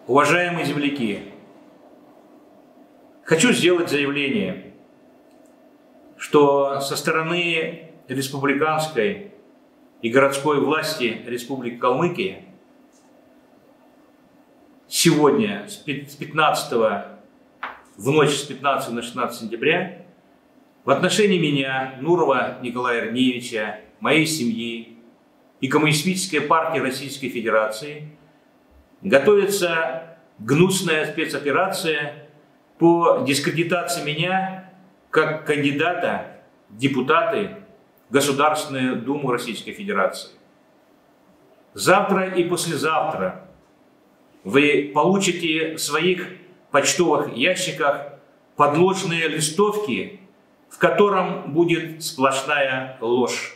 Уважаемые земляки, хочу сделать заявление, что со стороны республиканской и городской власти Республики Калмыкия сегодня в ночь с 15 на 16 сентября в отношении меня, Нурова Николая Эрниевича, моей семьи и Коммунистической партии Российской Федерации готовится гнусная спецоперация по дискредитации меня как кандидата в депутаты в Государственную Думу Российской Федерации. Завтра и послезавтра вы получите в своих почтовых ящиках подложные листовки, в котором будет сплошная ложь.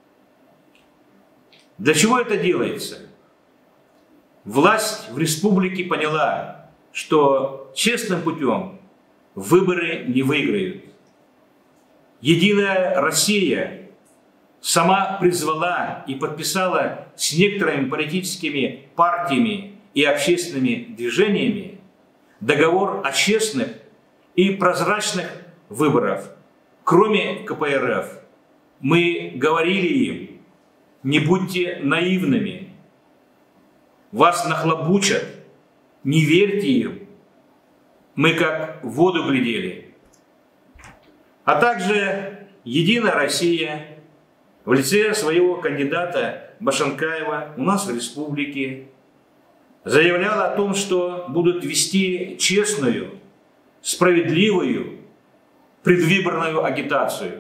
Для чего это делается? Власть в республике поняла, что честным путем выборы не выиграют. Единая Россия сама призвала и подписала с некоторыми политическими партиями и общественными движениями договор о честных и прозрачных выборах. Кроме КПРФ, мы говорили им: не будьте наивными, вас нахлобучат, не верьте им, мы как в воду глядели. А также Единая Россия в лице своего кандидата Башанкаева у нас в республике заявляла о том, что будут вести честную, справедливую предвыборную агитацию.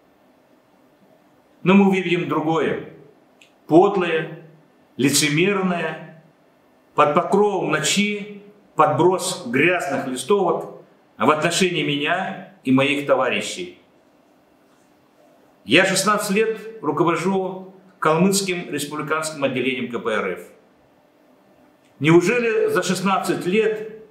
Но мы увидим другое: подлое, лицемерное, под покровом ночи подброс грязных листовок в отношении меня и моих товарищей. Я 16 лет руковожу Калмыцким республиканским отделением КПРФ. Неужели за 16 лет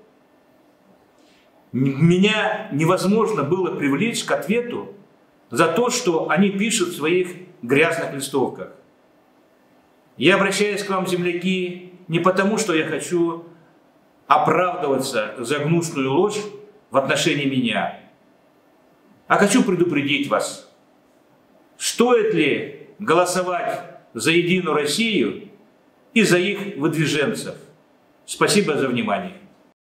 меня невозможно было привлечь к ответу за то, что они пишут в своих грязных листовках? Я обращаюсь к вам, земляки, не потому, что я хочу оправдываться за гнусную ложь в отношении меня, а хочу предупредить вас, стоит ли голосовать за Единую Россию и за их выдвиженцев. Спасибо за внимание.